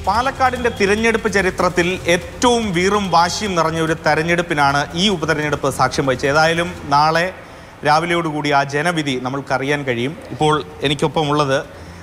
പാലക്കാടിന്റെ തിരഞ്ഞെടുപ്പ് ചരിത്രത്തിൽ ഏറ്റവും വീറും വാശിയും നിറഞ്ഞ ഒരു തെരഞ്ഞെടുപ്പിനാണ് ഈ ഉപതെരഞ്ഞെടുപ്പ് സാക്ഷ്യം വഹിച്ചത്. ഏതായാലും നാളെ രാവിലെയോടുകൂടി ആ ജനവിധി നമ്മൾക്കറിയാൻ കഴിയും. ഇപ്പോൾ എനിക്കൊപ്പം ഉള്ളത്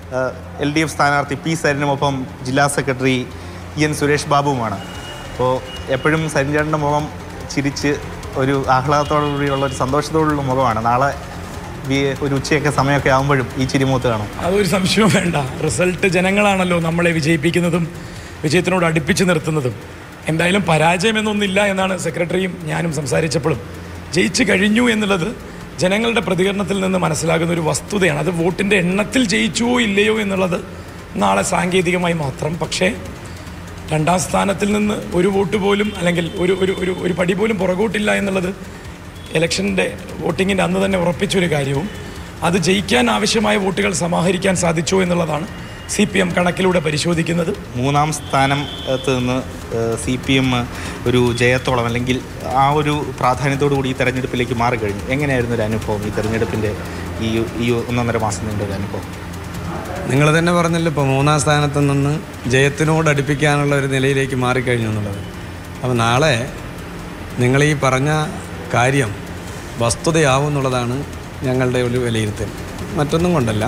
LDF സ്ഥാനാർത്ഥി P സരിനുമൊപ്പം ജില്ലാ സെക്രട്ടറി EN സുരേഷ് ബാബുവുമാണ്. അപ്പോൾ എപ്പോഴും സരിൻചേട്ടൻ്റെ മുഖം ചിരിച്ച് ഒരു ആഹ്ലാദത്തോടുകൂടിയുള്ള ഒരു സന്തോഷത്തോടുള്ള മുഖമാണ്. നാളെ ഒരു ഉച്ചയൊക്കെ സമയമൊക്കെ ആകുമ്പോഴും ഈ ചിരിമുഖത്ത് കാണും. അതൊരു സംശയവും വേണ്ട. റിസൾട്ട് ജനങ്ങളാണല്ലോ നമ്മളെ വിജയിപ്പിക്കുന്നതും വിജയത്തിനോട് അടുപ്പിച്ച് നിർത്തുന്നതും. എന്തായാലും പരാജയമെന്നൊന്നില്ല എന്നാണ് സെക്രട്ടറിയും ഞാനും സംസാരിച്ചപ്പോഴും. ജയിച്ചു കഴിഞ്ഞു എന്നുള്ളത് ജനങ്ങളുടെ പ്രതികരണത്തിൽ നിന്ന് മനസ്സിലാകുന്ന ഒരു വസ്തുതയാണ്. അത് വോട്ടിൻ്റെ എണ്ണത്തിൽ ജയിച്ചുവോ ഇല്ലയോ എന്നുള്ളത് നാളെ സാങ്കേതികമായി മാത്രം. പക്ഷേ രണ്ടാം സ്ഥാനത്തിൽ നിന്ന് ഒരു വോട്ട് പോലും അല്ലെങ്കിൽ ഒരു പടി പോലും പുറകോട്ടില്ല എന്നുള്ളത് ഇലക്ഷൻ്റെ വോട്ടിങ്ങിൻ്റെ അന്ന് തന്നെ ഉറപ്പിച്ചൊരു കാര്യവും അത് ജയിക്കാൻ ആവശ്യമായ വോട്ടുകൾ സമാഹരിക്കാൻ സാധിച്ചോ എന്നുള്ളതാണ് CPM കണക്കിലൂടെ പരിശോധിക്കുന്നത്. മൂന്നാം സ്ഥാനത്ത് നിന്ന് CPM ഒരു ജയത്തോളം അല്ലെങ്കിൽ ആ ഒരു പ്രാധാന്യത്തോടു കൂടി ഈ തെരഞ്ഞെടുപ്പിലേക്ക് മാറിക്കഴിഞ്ഞു. എങ്ങനെയായിരുന്നു ഒരു അനുഭവം ഈ തെരഞ്ഞെടുപ്പിൻ്റെ ഈ 1.5 മാസം നീണ്ട ഒരു അനുഭവം? നിങ്ങൾ തന്നെ പറഞ്ഞല്ലോ, ഇപ്പോൾ മൂന്നാം സ്ഥാനത്ത് നിന്ന് ജയത്തിനോട് അടുപ്പിക്കാനുള്ള ഒരു നിലയിലേക്ക് മാറിക്കഴിഞ്ഞു എന്നുള്ളത്. അപ്പോൾ നാളെ നിങ്ങൾ ഈ പറഞ്ഞ കാര്യം വസ്തുതയാവും എന്നുള്ളതാണ് ഞങ്ങളുടെ ഒരു വിലയിരുത്തൽ. മറ്റൊന്നും കൊണ്ടല്ല,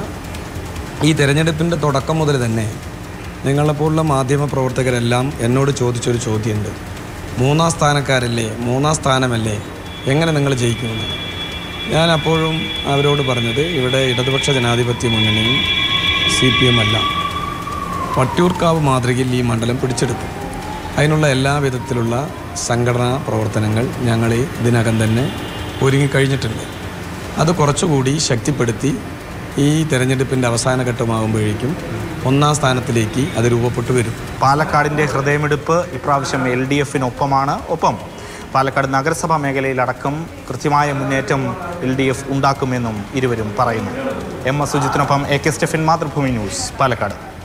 ഈ തിരഞ്ഞെടുപ്പിൻ്റെ തുടക്കം മുതൽ തന്നെ നിങ്ങളെപ്പോലുള്ള മാധ്യമ പ്രവർത്തകരെല്ലാം എന്നോട് ചോദിച്ചൊരു ചോദ്യമുണ്ട്. മൂന്നാം സ്ഥാനക്കാരല്ലേ, മൂന്നാം സ്ഥാനമല്ലേ, എങ്ങനെ നിങ്ങൾ ജയിക്കുമെന്ന്. ഞാൻ അപ്പോഴും അവരോട് പറഞ്ഞത് ഇവിടെ ഇടതുപക്ഷ ജനാധിപത്യ മുന്നണിയും CPM അല്ല, വട്ടിയൂർക്കാവ് മാതൃകയിൽ ഈ മണ്ഡലം പിടിച്ചെടുക്കും. അതിനുള്ള എല്ലാ വിധത്തിലുള്ള സംഘടനാ പ്രവർത്തനങ്ങൾ ഞങ്ങൾ ഇതിനകം തന്നെ ഒരുങ്ങിക്കഴിഞ്ഞിട്ടുണ്ട്. അത് കുറച്ചുകൂടി ശക്തിപ്പെടുത്തി ഈ തെരഞ്ഞെടുപ്പിൻ്റെ അവസാന ഘട്ടമാകുമ്പോഴേക്കും ഒന്നാം സ്ഥാനത്തിലേക്ക് അത് രൂപപ്പെട്ടു വരും. പാലക്കാടിൻ്റെ ഹൃദയമെടുപ്പ് ഇപ്രാവശ്യം LDFനൊപ്പമാണ്. ഒപ്പം പാലക്കാട് നഗരസഭാ മേഖലയിലടക്കം കൃത്യമായ മുന്നേറ്റം LDF ഉണ്ടാക്കുമെന്നും ഇരുവരും പറയുന്നു. MS സുജിത്തിനൊപ്പം AK സ്റ്റെഫിൻ, മാതൃഭൂമി ന്യൂസ്, പാലക്കാട്.